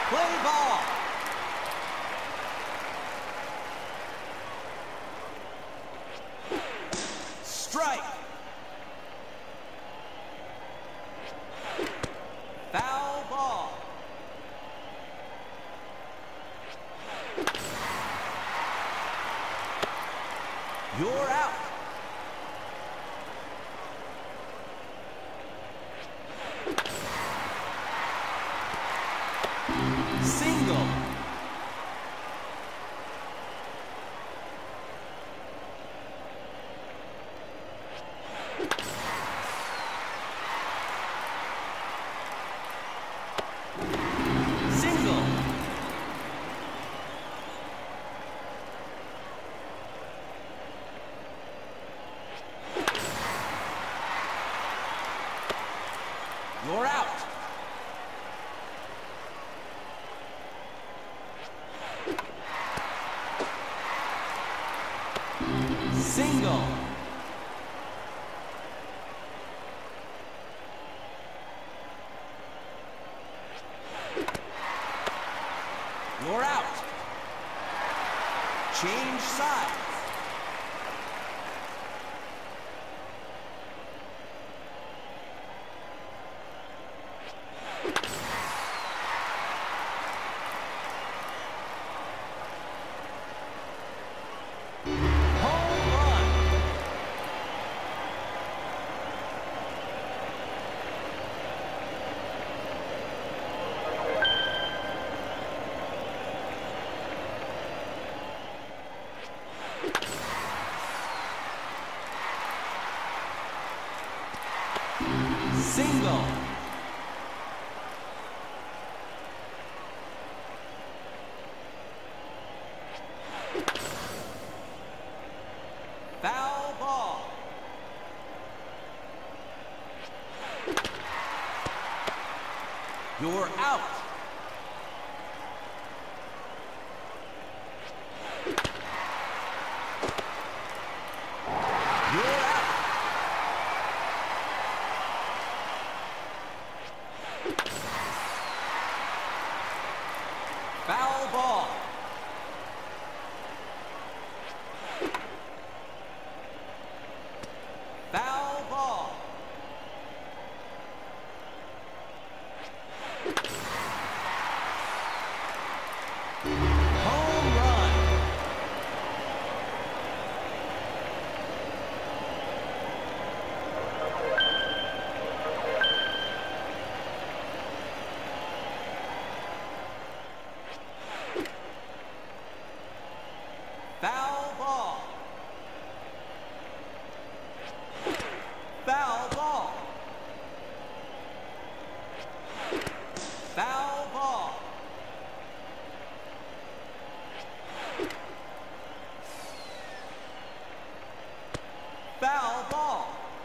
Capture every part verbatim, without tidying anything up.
Play ball. Strike. Foul ball. You're out. Single. Single. You're out. Single. You're out. Change sides. Home run. Single. Foul ball. You're out. You're out. Foul ball. Foul ball. Home run. Foul ball. Foul ball. Foul ball. Foul ball.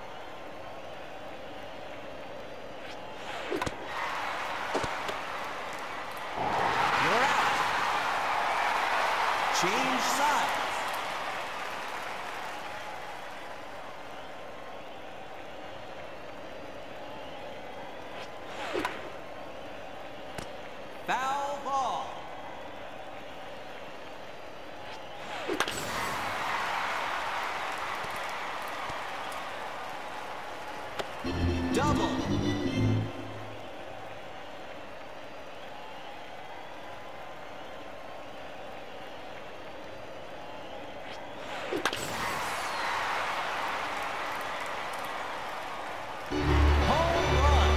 You're out. Change sides. Foul ball. Double. Home run.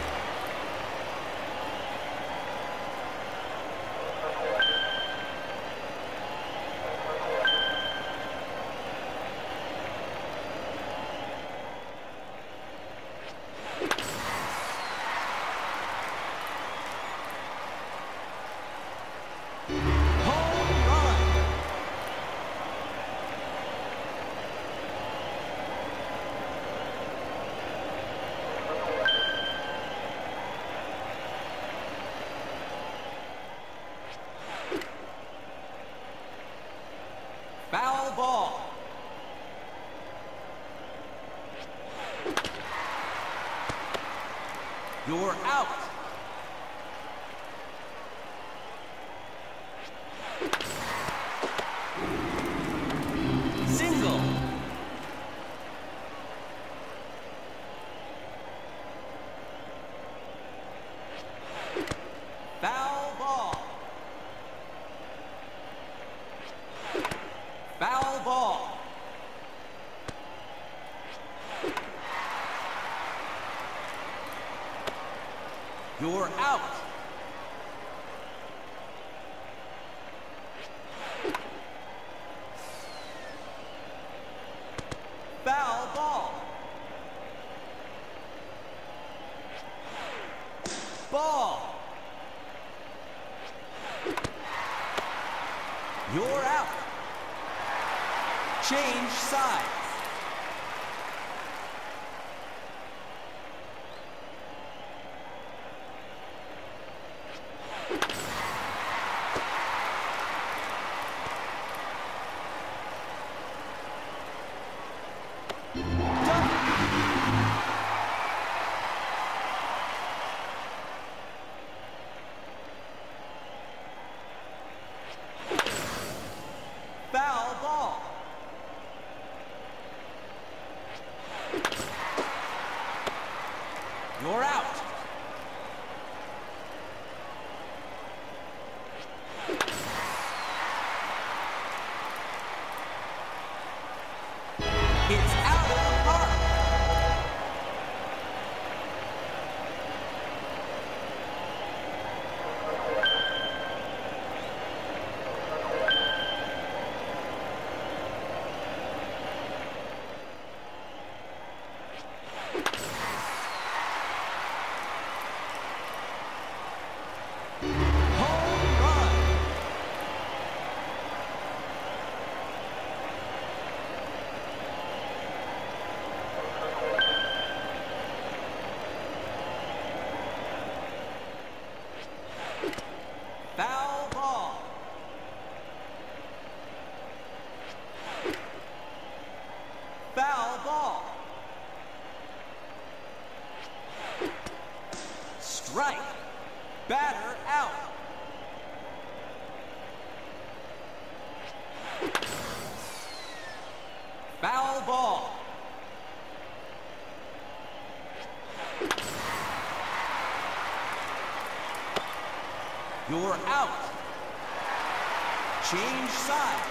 Home run. Foul ball. You're out. You're out. Foul ball. Ball. You're out. Change sides. Foul ball. You're out. It's out of the park. Home run. Foul ball. Foul ball. Strike. Batter out. Foul ball. You're out. Change sides.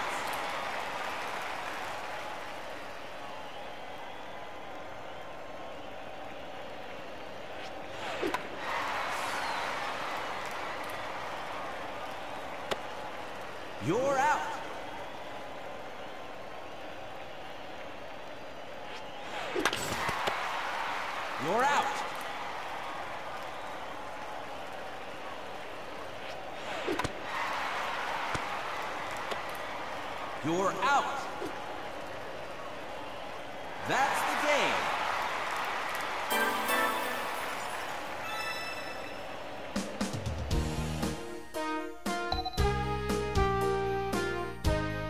You're out. You're out. You're out. That's